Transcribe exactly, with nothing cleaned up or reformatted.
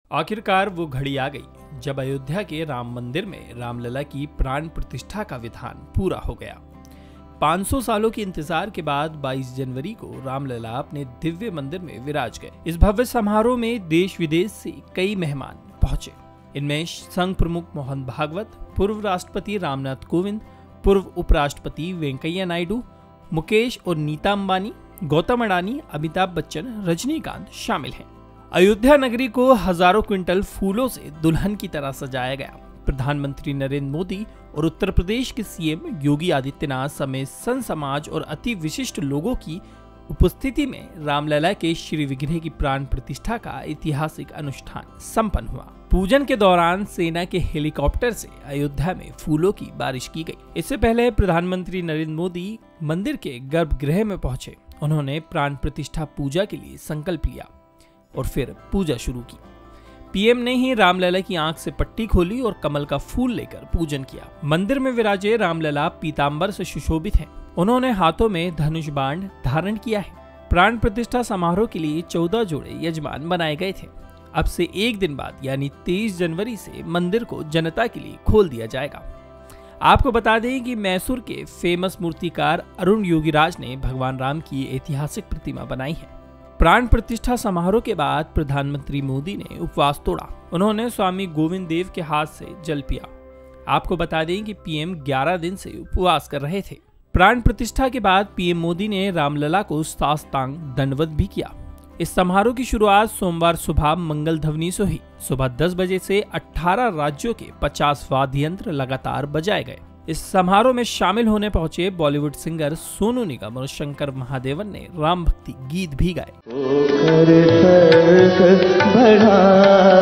आखिरकार वो घड़ी आ गई जब अयोध्या के राम मंदिर में रामलला की प्राण प्रतिष्ठा का विधान पूरा हो गया। पाँच सौ सालों के इंतजार के बाद बाईस जनवरी को रामलला अपने दिव्य मंदिर में विराज गए। इस भव्य समारोह में देश विदेश से कई मेहमान पहुंचे। इनमें संघ प्रमुख मोहन भागवत, पूर्व राष्ट्रपति रामनाथ कोविंद, पूर्व उपराष्ट्रपति वेंकैया नायडू, मुकेश और नीता अंबानी, गौतम अडानी, अमिताभ बच्चन, रजनीकांत शामिल हैं। अयोध्या नगरी को हजारों क्विंटल फूलों से दुल्हन की तरह सजाया गया। प्रधानमंत्री नरेंद्र मोदी और उत्तर प्रदेश के सीएम योगी आदित्यनाथ समेत संत समाज और अति विशिष्ट लोगों की उपस्थिति में रामलला के श्री विग्रह की प्राण प्रतिष्ठा का ऐतिहासिक अनुष्ठान संपन्न हुआ। पूजन के दौरान सेना के हेलीकॉप्टर से अयोध्या में फूलों की बारिश की गई। इससे पहले प्रधानमंत्री नरेंद्र मोदी मंदिर के गर्भगृह में पहुंचे। उन्होंने प्राण प्रतिष्ठा पूजा के लिए संकल्प लिया और फिर पूजा शुरू की। पीएम ने ही रामलला की आंख से पट्टी खोली और कमल का फूल लेकर पूजन किया। मंदिर में विराजे रामलला पीतांबर से सुशोभित हैं। उन्होंने हाथों में धनुष बाण धारण किया है। प्राण प्रतिष्ठा समारोह के लिए चौदह जोड़े यजमान बनाए गए थे। अब से एक दिन बाद यानी तेईस जनवरी से मंदिर को जनता के लिए खोल दिया जाएगा। आपको बता दें कि मैसूर के फेमस मूर्तिकार अरुण योगीराज ने भगवान राम की ऐतिहासिक प्रतिमा बनाई है। प्राण प्रतिष्ठा समारोह के बाद प्रधानमंत्री मोदी ने उपवास तोड़ा। उन्होंने स्वामी गोविंद देव के हाथ से जल पिया। आपको बता दें कि पीएम ग्यारह दिन से उपवास कर रहे थे। प्राण प्रतिष्ठा के बाद पीएम मोदी ने रामलला को साष्टांग दंडवत भी किया। इस समारोह की शुरुआत सोमवार सुबह मंगल ध्वनि से हुई। सुबह दस बजे से अठारह राज्यों के पचास वाद्य यंत्र लगातार बजाए गए। इस समारोह में शामिल होने पहुंचे बॉलीवुड सिंगर सोनू निगम और शंकर महादेवन ने राम भक्ति गीत भी गाए।